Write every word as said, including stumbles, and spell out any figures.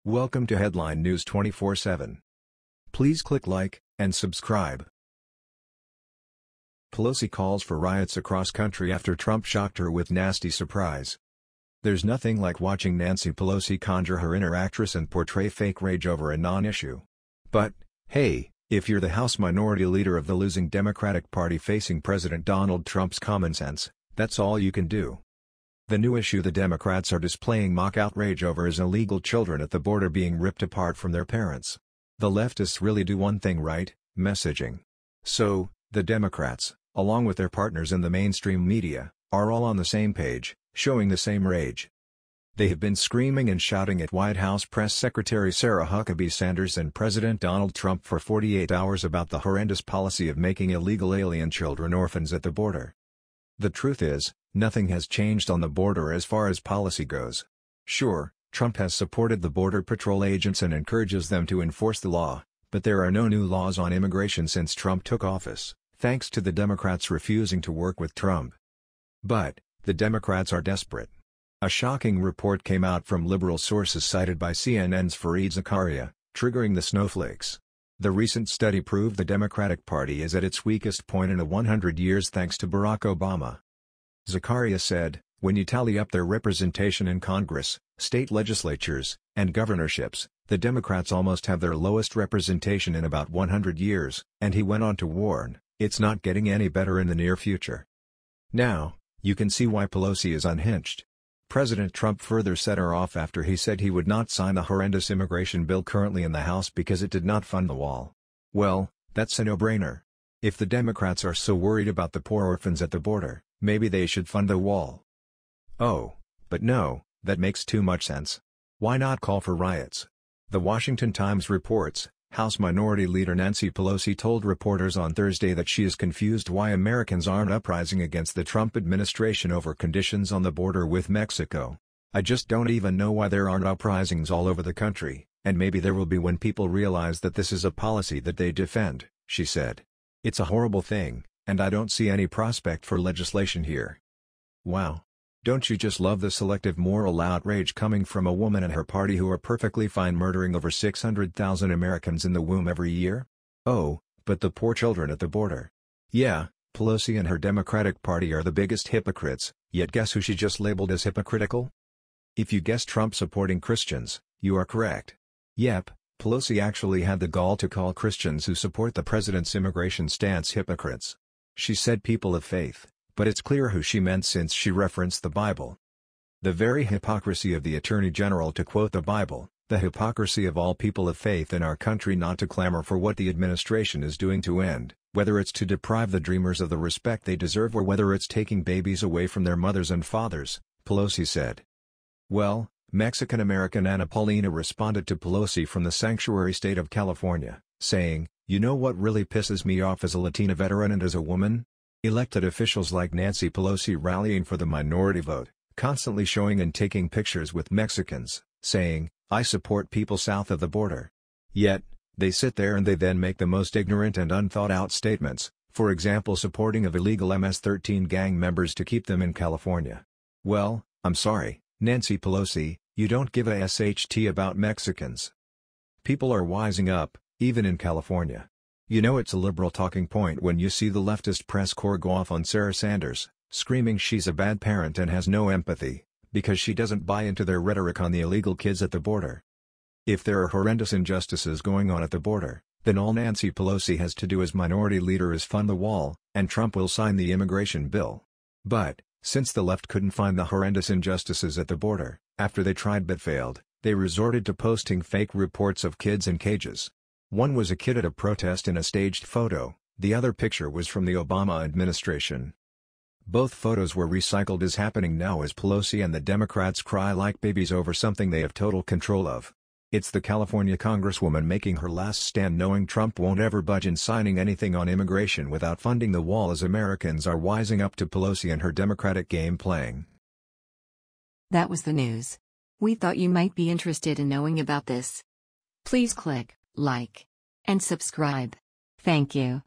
Welcome to Headline News twenty-four seven. Please click like and subscribe. Pelosi calls for riots across country after Trump shocked her with nasty surprise. There's nothing like watching Nancy Pelosi conjure her inner actress and portray fake rage over a non-issue. But, hey, if you're the House Minority Leader of the losing Democratic Party facing President Donald Trump's common sense, that's all you can do. The new issue the Democrats are displaying mock outrage over is illegal children at the border being ripped apart from their parents. The leftists really do one thing right: messaging. So, the Democrats, along with their partners in the mainstream media, are all on the same page, showing the same rage. They have been screaming and shouting at White House Press Secretary Sarah Huckabee Sanders and President Donald Trump for forty-eight hours about the horrendous policy of making illegal alien children orphans at the border. The truth is, nothing has changed on the border as far as policy goes. Sure, Trump has supported the Border Patrol agents and encourages them to enforce the law, but there are no new laws on immigration since Trump took office, thanks to the Democrats refusing to work with Trump. But, the Democrats are desperate. A shocking report came out from liberal sources cited by C N N's Fareed Zakaria, triggering the snowflakes. The recent study proved the Democratic Party is at its weakest point in a hundred years thanks to Barack Obama. Zakaria said, when you tally up their representation in Congress, state legislatures, and governorships, the Democrats almost have their lowest representation in about one hundred years, and he went on to warn, it's not getting any better in the near future. Now, you can see why Pelosi is unhinged. President Trump further set her off after he said he would not sign the horrendous immigration bill currently in the House because it did not fund the wall. Well, that's a no-brainer. If the Democrats are so worried about the poor orphans at the border, maybe they should fund the wall. Oh, but no, that makes too much sense. Why not call for riots? The Washington Times reports, House Minority Leader Nancy Pelosi told reporters on Thursday that she is confused why Americans aren't uprising against the Trump administration over conditions on the border with Mexico. I just don't even know why there aren't uprisings all over the country, and maybe there will be when people realize that this is a policy that they defend, she said. It's a horrible thing, and I don't see any prospect for legislation here. Wow. Don't you just love the selective moral outrage coming from a woman and her party who are perfectly fine murdering over six hundred thousand Americans in the womb every year? Oh, but the poor children at the border. Yeah, Pelosi and her Democratic Party are the biggest hypocrites, yet guess who she just labeled as hypocritical? If you guessed Trump supporting Christians, you are correct. Yep, Pelosi actually had the gall to call Christians who support the president's immigration stance hypocrites. She said people of faith, but it's clear who she meant since she referenced the Bible. The very hypocrisy of the Attorney General to quote the Bible, the hypocrisy of all people of faith in our country not to clamor for what the administration is doing to end, whether it's to deprive the dreamers of the respect they deserve or whether it's taking babies away from their mothers and fathers, Pelosi said. Well, Mexican-American Ana Paulina responded to Pelosi from the sanctuary state of California, saying, "You know what really pisses me off as a Latina veteran and as a woman? Elected officials like Nancy Pelosi rallying for the minority vote, constantly showing and taking pictures with Mexicans, saying, 'I support people south of the border.' Yet, they sit there and they then make the most ignorant and unthought-out statements, for example supporting of illegal M S thirteen gang members to keep them in California. Well, I'm sorry, Nancy Pelosi, you don't give a S H T about Mexicans. People are wising up, even in California. You know it's a liberal talking point when you see the leftist press corps go off on Sarah Sanders, screaming she's a bad parent and has no empathy, because she doesn't buy into their rhetoric on the illegal kids at the border. If there are horrendous injustices going on at the border, then all Nancy Pelosi has to do as minority leader is fund the wall, and Trump will sign the immigration bill. But, since the left couldn't find the horrendous injustices at the border, after they tried but failed, they resorted to posting fake reports of kids in cages. One was a kid at a protest in a staged photo, the other picture was from the Obama administration. Both photos were recycled as happening now as Pelosi and the Democrats cry like babies over something they have total control of. It's the California congresswoman making her last stand knowing Trump won't ever budge in signing anything on immigration without funding the wall as Americans are wising up to Pelosi and her Democratic game playing. That was the news. We thought you might be interested in knowing about this. Please click like and subscribe. Thank you.